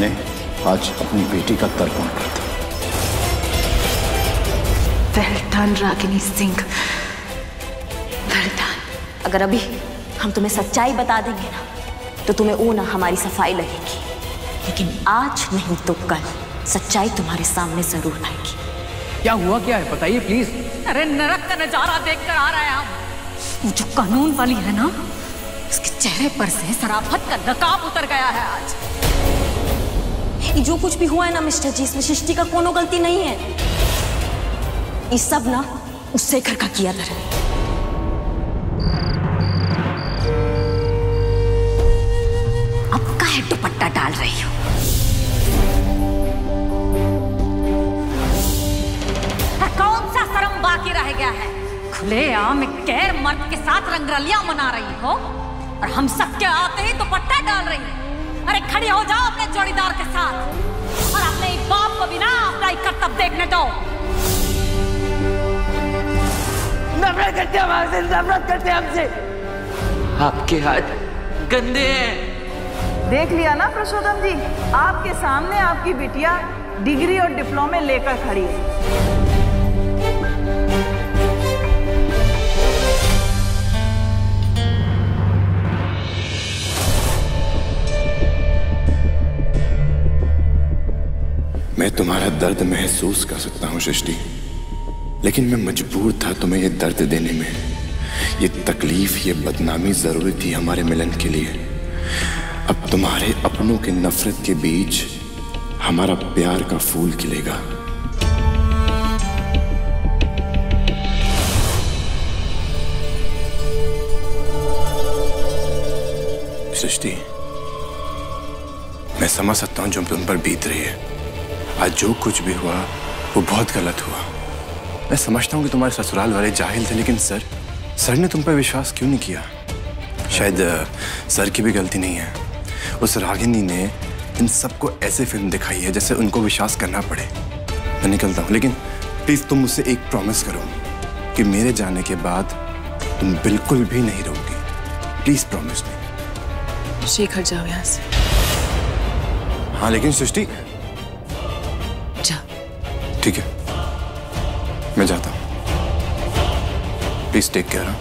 मैंने आज अपनी बेटी का तर्पण कर दिया। Well done Ragini Singh, well done. अगर अभी हम तुम्हें सच्चाई बता देंगे ना तो तुम्हें वो ना हमारी सफाई लगेगी, लेकिन आज नहीं तो कल सच्चाई तुम्हारे सामने जरूर आएगी। क्या हुआ, क्या है बताइए प्लीज। अरे नरक का नजारा देखकर आ रहे हैं हम। वो जो कानून वाली है ना, उसके चेहरे पर से शराफत का नकाब उतर गया है आज। ये जो कुछ भी हुआ है ना मिस्टर जी, इसमें सृष्टि का कोनो गलती नहीं है। ये सब ना उस शेखर का किया था। अब काहे दुपट्टा डाल रही हो? कौन सा शर्म बाकी रह गया है? खुलेआम एक गैर मर्द के साथ रंगरलियां मना रही हो और हम सबके आते ही दुपट्टा डाल रही है। अरे खड़ी हो जाओ अपने जोड़ीदार के साथ और अपने बाप को भी ना अपना कर्तव्य देखने दो। नफरत करते हैं हमसे, नफरत करते हैं हमसे। आपके हाथ गंदे हैं। देख लिया ना प्रशोदम जी, आपके सामने आपकी बिटिया डिग्री और डिप्लोमे लेकर खड़ी है। मैं तुम्हारा दर्द महसूस कर सकता हूं सृष्टि, लेकिन मैं मजबूर था तुम्हें ये दर्द देने में। ये तकलीफ, ये बदनामी जरूरी थी हमारे मिलन के लिए। अब तुम्हारे अपनों के नफरत के बीच हमारा प्यार का फूल खिलेगा। सृष्टि, मैं समझ सकता हूं जो तुम पर बीत रही है। आज जो कुछ भी हुआ वो बहुत गलत हुआ। मैं समझता हूं कि तुम्हारे ससुराल वाले जाहिल थे, लेकिन सर ने तुम पर विश्वास क्यों नहीं किया? शायद सर की भी गलती नहीं है। उस रागिनी ने इन सबको ऐसे फिल्म दिखाई है जैसे उनको विश्वास करना पड़े। मैं निकलता हूं, लेकिन प्लीज तुम मुझसे एक प्रॉमिस करो कि मेरे जाने के बाद तुम बिल्कुल भी नहीं रहोगी। Please promise me. शेखर जाओ यहाँ से। हाँ लेकिन सृष्टि। ठीक है, मैं जाता हूं। Please take care.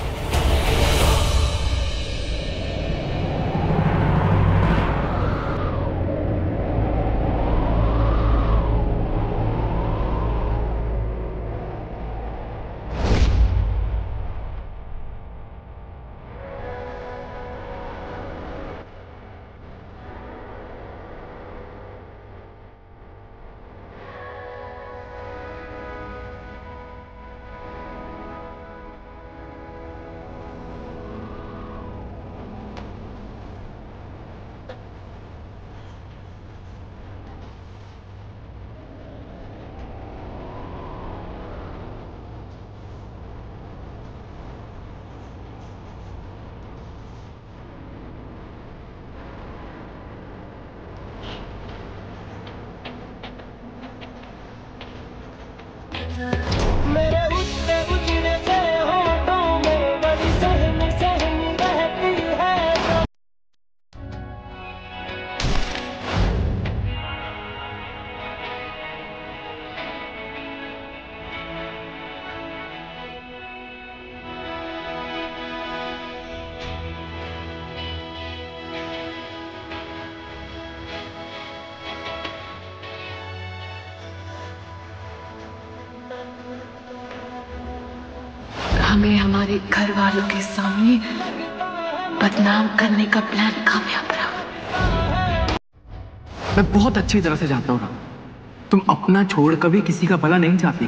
हमें हमारे घर वालों के सामने बदनाम करने का प्लान कामयाब रहा। मैं बहुत अच्छी तरह से जानता हूँ, तुम अपना छोड़ कभी किसी का भला नहीं चाहती।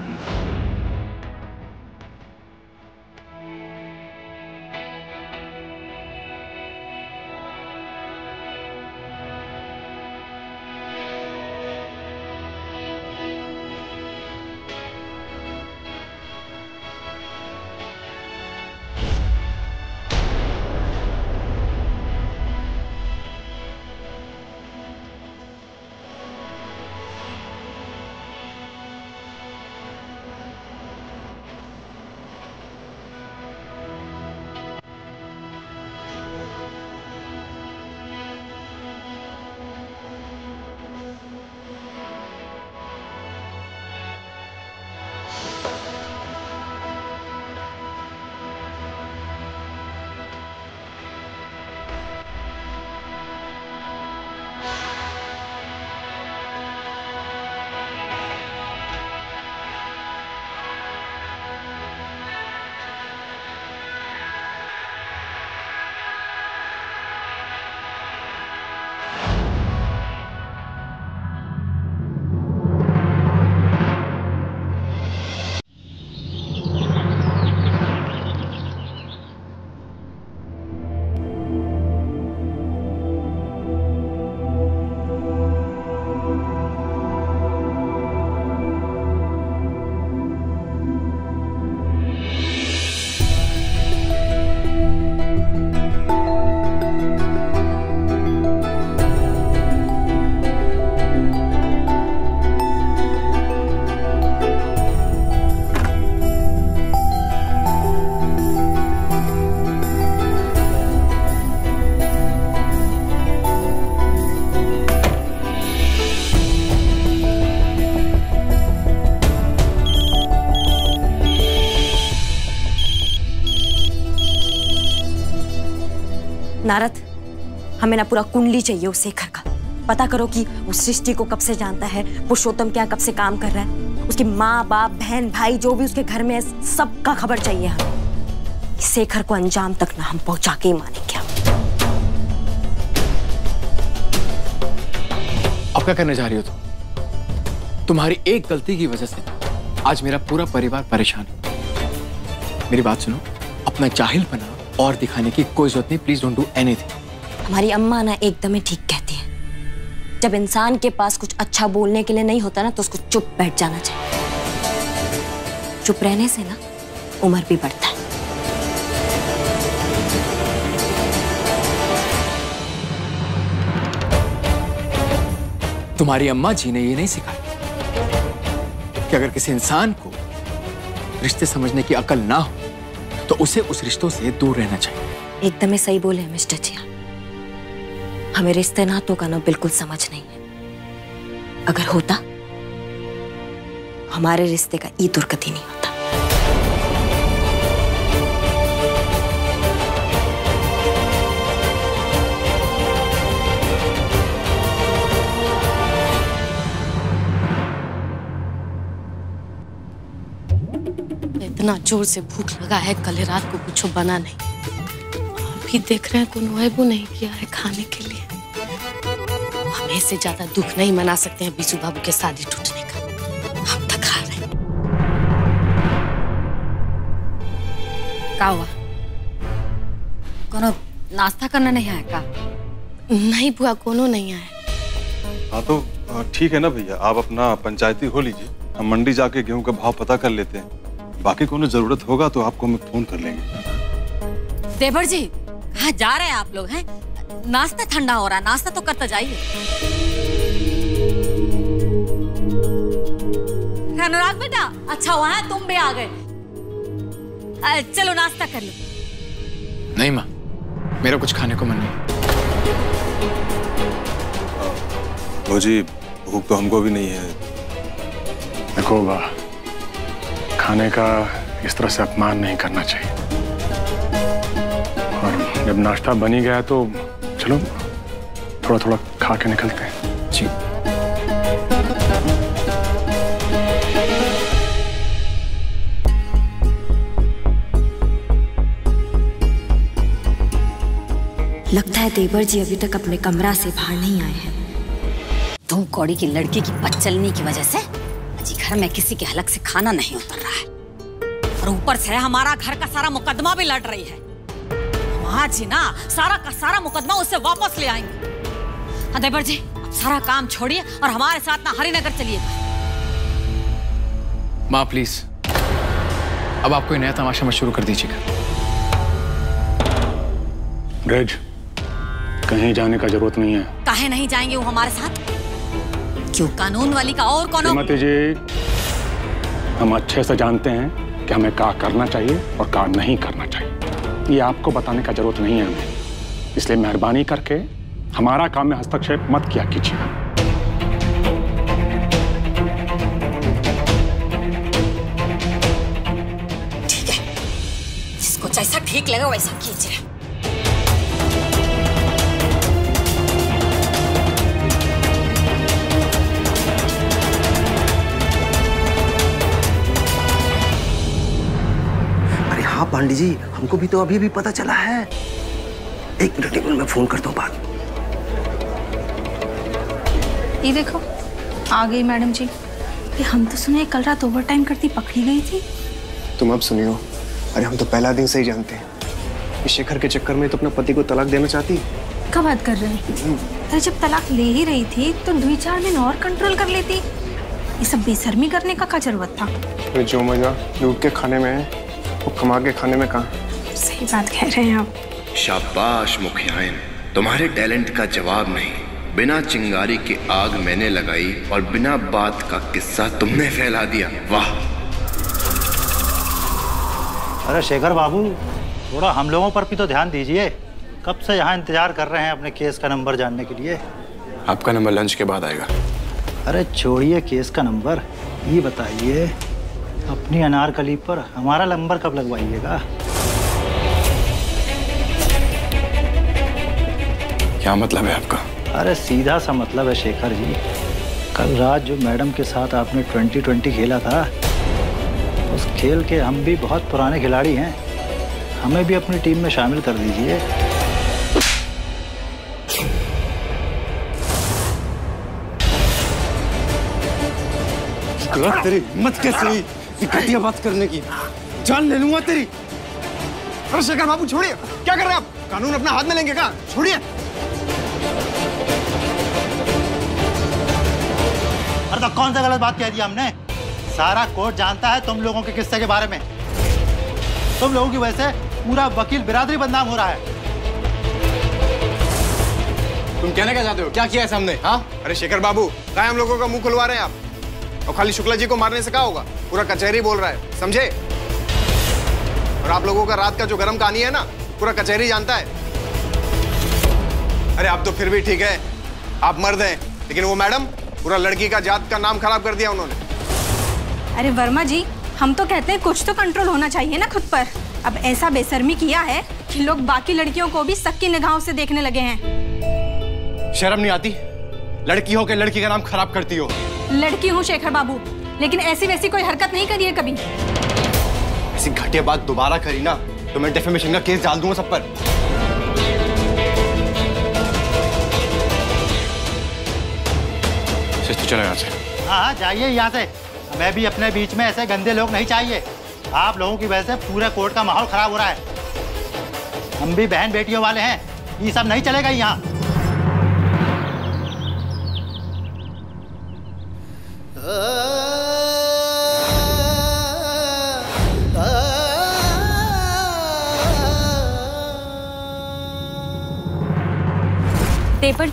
नारद, हमें ना पूरा कुंडली चाहिए उस शेखर का। पता करो कि वो सृष्टि को कब से जानता है, पुरुषोत्तम क्या कब से काम कर रहा है, उसके माँ बाप बहन भाई जो भी उसके घर में है, सबका खबर चाहिए हमें। शेखर को अंजाम तक ना हम पहुंचा के ही मानेंगे। अब क्या करने जा रही हो तुम? तुम्हारी एक गलती की वजह से आज मेरा पूरा परिवार परेशान है। मेरी बात सुनो, अपना जाहिलपना और दिखाने की कोई जरूरत नहीं। Please don't do anything. हमारी अम्मा ना एकदम ही ठीक कहती है, जब इंसान के पास कुछ अच्छा बोलने के लिए नहीं होता ना तो उसको चुप बैठ जाना चाहिए। चुप रहने से ना उम्र भी बढ़ता है। तुम्हारी अम्मा जी ने ये नहीं सिखाया कि अगर किसी इंसान को रिश्ते समझने की अकल ना हो तो उसे उस रिश्तों से दूर रहना चाहिए। एकदम ही सही बोले मिस्टर जिया। हमें रिश्ते नातों का ना बिल्कुल समझ नहीं है। अगर होता हमारे रिश्ते का ई दुर्गति नहीं होता। इतना जोर से भूख लगा है, कल रात को कुछ बना नहीं, अभी देख रहे हैं कोई नहीं किया है खाने के लिए। हम इससे ज्यादा दुख नहीं मना सकते हैं बीजू बाबू के शादी टूटने का। हम तक खा रहे हैं। क्या हुआ? कोनो नाश्ता करना नहीं आया का? नहीं बुआ, कोनो नहीं आया। हाँ तो ठीक है ना भैया, आप अपना पंचायती हो लीजिए, हम मंडी जाके गेहूं का भाव पता कर लेते हैं। बाकी कोनो जरूरत होगा तो आपको हम फोन कर लेंगे। देवर जी, कहाँ जा रहे हैं आप लोग? हैं नाश्ता ठंडा हो रहा है, नाश्ता तो करते जाइए। अनुराग बेटा, अच्छा हुआ है तुम भी आ गए। चलो नाश्ता कर लो। नहीं माँ, मेरा कुछ खाने को मन नहीं। भौजी, भूख तो हमको भी नहीं है। देखो बा, खाने का इस तरह से अपमान नहीं करना चाहिए। और जब नाश्ता बन ही गया तो चलो थोड़ा थोड़ा खा के निकलते हैं। जी। लगता है देवर जी अभी तक अपने कमरा से बाहर नहीं आए हैं। तुम कौड़ी की लड़की की बदचलनी की वजह से अजी घर में किसी के हलक से खाना नहीं उतर रहा है, और ऊपर से हमारा घर का सारा मुकदमा भी लड़ रही है। वहां जी ना सारा का सारा मुकदमा उससे वापस ले आएंगे। देवर जी, अब सारा काम छोड़िए और हमारे साथ ना हरिनगर चलिएगा। माँ प्लीज, अब आप कोई नया तमाशा मत शुरू कर दीजिएगा। ब्रिज, कहीं जाने का जरूरत नहीं है। काहे नहीं जाएंगे वो हमारे साथ? क्यों, कानून वाली का और कौन? श्रीमती जी, हम अच्छे से जानते हैं कि हमें क्या करना चाहिए और क्या नहीं करना चाहिए। ये आपको बताने का जरूरत नहीं है हमें, इसलिए मेहरबानी करके हमारा काम में हस्तक्षेप मत किया कीजिए। ठीक है, जिसको जैसा ठीक लगे वैसा कीजिए। हाँ पांडे जी, हमको भी तो अभी भी पता चला है। एक मिनट में फोन करता हूँ बात। ये देखो आ गई मैडम जी। ये हम तो सुने कल रात ओवर टाइम करती पकड़ी गई थी। तुम अब सुनियो, अरे हम तो पहला दिन से ही जानते हैं, शेखर के चक्कर में तो अपना पति को तलाक देना चाहती। क्या बात कर रहे हैं? अरे जब तलाक ले ही रही थी तो 2-4 दिन और कंट्रोल कर लेती। ये सब बेशर्मी करने का क्या जरूरत था? जो मजा लूट के खाने में है वो कमा के खाने में कहाँ? सही बात कह रहे हैं आप। शाबाश मुखियाइन, तुम्हारे टैलेंट का जवाब नहीं। बिना चिंगारी की आग मैंने लगाई और बिना बात का किस्सा तुमने फैला दिया। वाह। अरे शेखर बाबू, थोड़ा हम लोगों पर भी तो ध्यान दीजिए। कब से यहाँ इंतजार कर रहे हैं अपने केस का नंबर जानने के लिए। आपका नंबर लंच के बाद आएगा। अरे छोड़िए केस का नंबर, ये बताइए अपनी अनारकली पर हमारा नंबर कब लगवाइएगा? क्या मतलब है आपका? अरे सीधा सा मतलब है शेखर जी, कल रात जो मैडम के साथ आपने 2020 खेला था, उस खेल के हम भी बहुत पुराने खिलाड़ी हैं, हमें भी अपनी टीम में शामिल कर दीजिए। तेरी हिम्मत कैसे हुई घटिया बात करने की? जान ले लूंगा तेरी। अरे शेखर बाबू छोड़िए, क्या कर रहे हैं आप? कानून अपना हाथ में लेंगे क्या? छोड़िए। अरे तो कौन सा गलत बात कह दिया हमने? सारा कोर्ट जानता है तुम लोगों के किस्से के बारे में। तुम लोगों की वजह से पूरा वकील बिरादरी बदनाम हो रहा है। तुम कहना क्या चाहते हो? क्या किया है सामने? हाँ? अरे शेखर बाबू, क्या हम लोगों का मुंह खुलवा रहे हैं आप? और खाली शुक्ला जी को मारने से क्या होगा? पूरा कचहरी बोल रहा है, समझे? और आप लोगों का रात का जो गरम कहानी है ना, पूरा कचहरी जानता है। अरे आप तो फिर भी ठीक है, आप मर्द हैं, लेकिन वो मैडम, पूरा लड़की का जात का नाम खराब कर दिया उन्होंने। अरे वर्मा जी, हम तो कहते हैं कुछ तो कंट्रोल होना चाहिए ना खुद पर। अब ऐसा बेशर्मी किया है कि लोग बाकी लड़कियों को भी शक की निगाहों से देखने लगे हैं। शर्म नहीं आती? लड़की हो के लड़की का नाम खराब करती हो। लड़की हूँ शेखर बाबू, लेकिन ऐसी वैसी कोई हरकत नहीं करी है कभी। ऐसी घटिया बात दोबारा करी ना तो मैं डेफेमेशन का केस डाल दूंगा सब पर। चलो यहाँ से। हाँ जाइए यहाँ से, मैं भी अपने बीच में ऐसे गंदे लोग नहीं चाहिए। आप लोगों की वजह से पूरे कोर्ट का माहौल खराब हो रहा है। हम भी बहन बेटियों वाले हैं, ये सब नहीं चलेगा यहाँ। देवर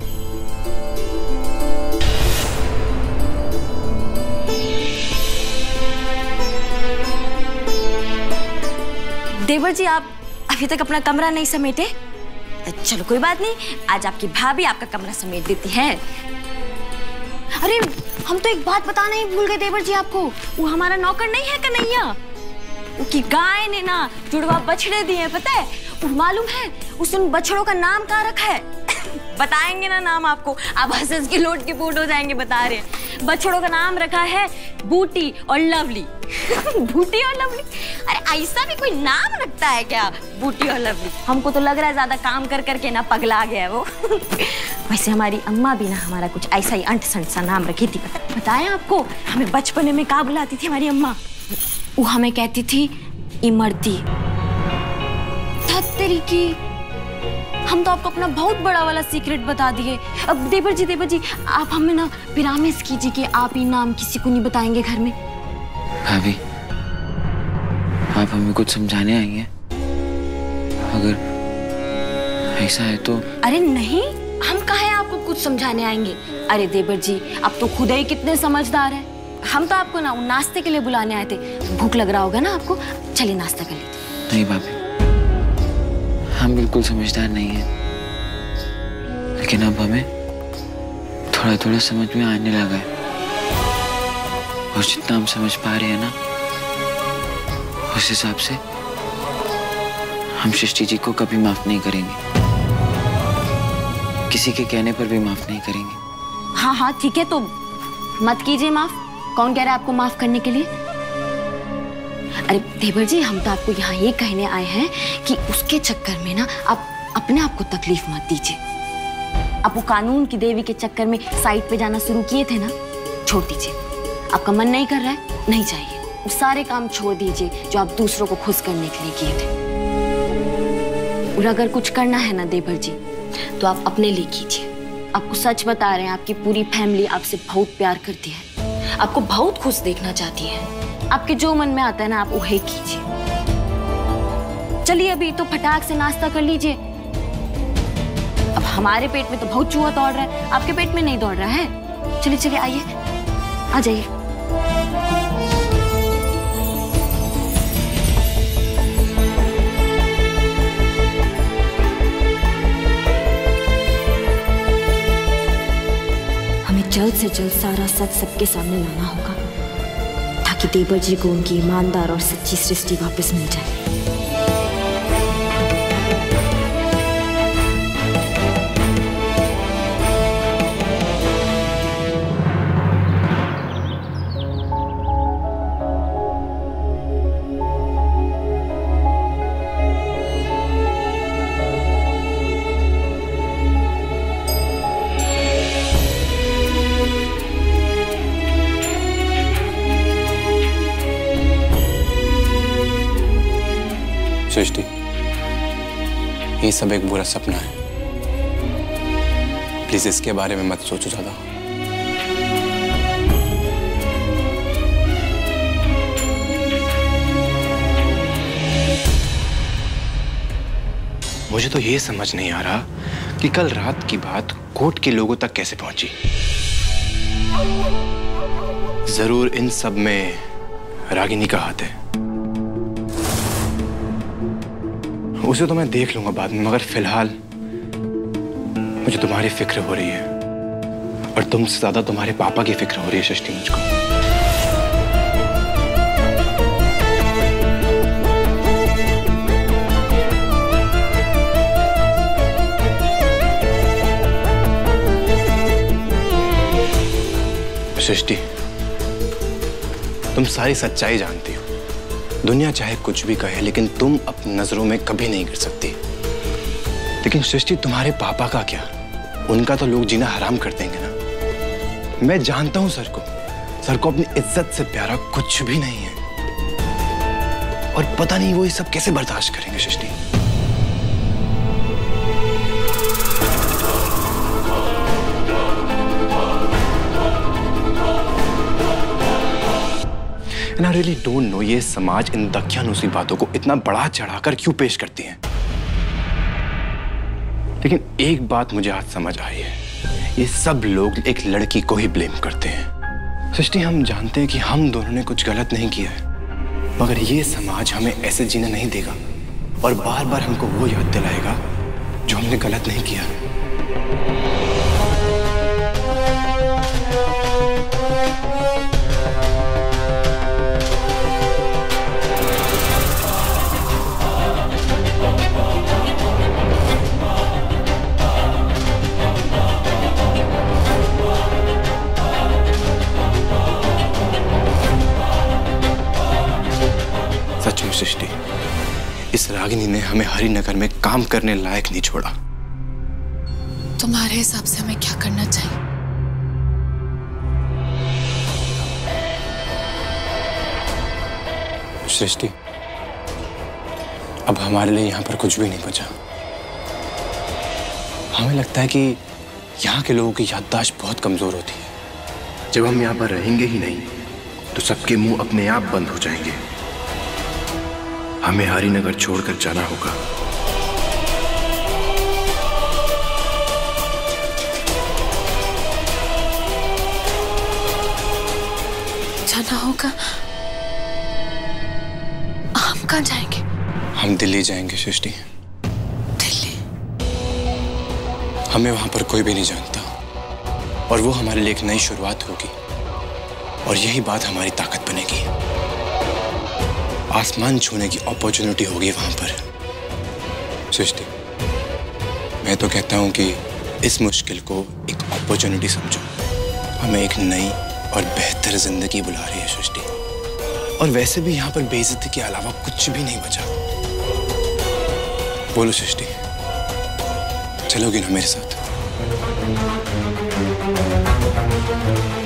देवर जी, आप अभी तक अपना कमरा नहीं समेटे? चलो कोई बात नहीं, आज आपकी भाभी आपका कमरा समेट देती है। अरे हम तो एक बात बताना ही भूल गए देवर जी आपको, वो हमारा नौकर नहीं है कन्हैया, उसकी गाय ने ना जुड़वा बछड़े दिए, पता है? मालूम है उस उन बछड़ों का नाम क्या रखा है? बताएंगे ना नाम आपको, आप हंस के लोट के पोट हो जाएंगे। बता रहे हैं बछड़ों का नाम रखा है बूटी और लवली। बूटी और लवली? अरे ऐसा भी कोई नाम रखता है क्या, बूटी और लवली? हमको तो लग रहा है ज्यादा काम कर करके ना पगला गया है वो। वैसे हमारी अम्मा भी ना हमारा कुछ ऐसा ही अंट संट सा नाम रखी थी। बताएं आपको, हमें बचपन में क्या बुलाती थी हमारी अम्मा? वो हमें कहती थी इमरती। तेरी की हम तो आपको अपना बहुत बड़ा वाला सीक्रेट बता दिए। अब देवर जी आप हमें ना प्रॉमिस कीजिए कि आप ये नाम किसी को नहीं बताएंगे घर में। भाभी, आप हमें कुछ समझाने आई हैं? अगर ऐसा है तो। अरे नहीं, हम कहाँ आपको कुछ समझाने आएंगे? अरे देवर जी, आप तो खुद ही कितने समझदार हैं। हम तो आपको ना नाश्ते के लिए बुलाने आए थे। भूख लग रहा होगा ना आपको, चलिए नाश्ता कर लीजिए। नहीं भाभी, हम बिल्कुल समझदार नहीं हैं, लेकिन अब हमें थोड़ा थोड़ा समझ में आने लगा है, और जितना हम समझ पा रहे हैं ना, उस हिसाब से हम सृष्टि जी को कभी माफ नहीं करेंगे, किसी के कहने पर भी माफ नहीं करेंगे। हाँ ठीक है, तो मत कीजिए माफ। कौन कह रहा है आपको माफ करने के लिए? अरे देवर जी, हम तो आपको यहाँ ये कहने आए हैं कि उसके चक्कर में ना आप अपने आप को तकलीफ मत दीजिए। आप वो कानून की देवी के चक्कर में साइड पे जाना शुरू किए थे ना, छोड़ दीजिए। आपका मन नहीं कर रहा है, नहीं चाहिए। वो सारे काम छोड़ दीजिए जो आप दूसरों को खुश करने के लिए किए थे। और अगर कुछ करना है ना देवर जी, तो आप अपने लिए कीजिए। आपको सच बता रहे हैं, आपकी पूरी फैमिली आपसे बहुत प्यार करती है, आपको बहुत खुश देखना चाहती है। आपके जो मन में आता है ना, आप वही कीजिए। चलिए अभी तो फटाक से नाश्ता कर लीजिए। अब हमारे पेट में तो बहुत चूहा दौड़ रहा है, आपके पेट में नहीं दौड़ रहा है। चलिए आइए, आ जाइए। हमें जल्द से जल्द सारा सच सबके सामने लाना होगा, ताकि देवर जी को उनकी ईमानदार और सच्ची सृष्टि वापस मिल जाए। सृष्टि, ये सब एक बुरा सपना है। प्लीज इसके बारे में मत सोचो ज्यादा। मुझे तो ये समझ नहीं आ रहा कि कल रात की बात कोर्ट के लोगों तक कैसे पहुंची। जरूर इन सब में रागिनी का हाथ है। उसे तो मैं देख लूंगा बाद में, मगर फिलहाल मुझे तुम्हारी फिक्र हो रही है, और तुमसे ज्यादा तुम्हारे पापा की फिक्र हो रही है सृष्टि मुझको। सृष्टि, तुम सारी सच्चाई जानती हो। दुनिया चाहे कुछ भी कहे, लेकिन तुम अपनी नजरों में कभी नहीं गिर सकती। लेकिन सृष्टि, तुम्हारे पापा का क्या? उनका तो लोग जीना हराम कर देंगे ना। मैं जानता हूं सर को अपनी इज्जत से प्यारा कुछ भी नहीं है, और पता नहीं वो ये सब कैसे बर्दाश्त करेंगे सृष्टि। And I really don't know ये समाज इन दकियानूसी बातों को इतना बड़ा चढ़ाकर क्यों पेश करती हैं। लेकिन एक बात मुझे आज समझ आई है, ये सब लोग एक लड़की को ही ब्लेम करते हैं। सृष्टि, हम जानते हैं कि हम दोनों ने कुछ गलत नहीं किया है, मगर ये समाज हमें ऐसे जीने नहीं देगा, और बार बार हमको वो याद दिलाएगा जो हमने गलत नहीं किया। सृष्टि, इस रागिनी ने हमें हरिनगर में काम करने लायक नहीं छोड़ा। तुम्हारे हिसाब से हमें क्या करना चाहिए? सृष्टि, अब हमारे लिए यहाँ पर कुछ भी नहीं बचा। हमें लगता है कि यहाँ के लोगों की याददाश्त बहुत कमजोर होती है। जब हम यहाँ पर रहेंगे ही नहीं, तो सबके मुंह अपने आप बंद हो जाएंगे। हमें हरिनगर छोड़कर जाना होगा। जाना होगा? हम कहाँ जाएंगे? हम दिल्ली जाएंगे सृष्टि। दिल्ली? हमें वहां पर कोई भी नहीं जानता, और वो हमारे लिए एक नई शुरुआत होगी, और यही बात हमारी ताकत बनेगी। आसमान छूने की अपॉर्चुनिटी होगी वहां पर। सृष्टि, मैं तो कहता हूं कि इस मुश्किल को एक अपॉर्चुनिटी समझो। हमें एक नई और बेहतर जिंदगी बुला रही है सृष्टि, और वैसे भी यहाँ पर बेइज्जती के अलावा कुछ भी नहीं बचा। बोलो सृष्टि, चलोगी ना मेरे साथ?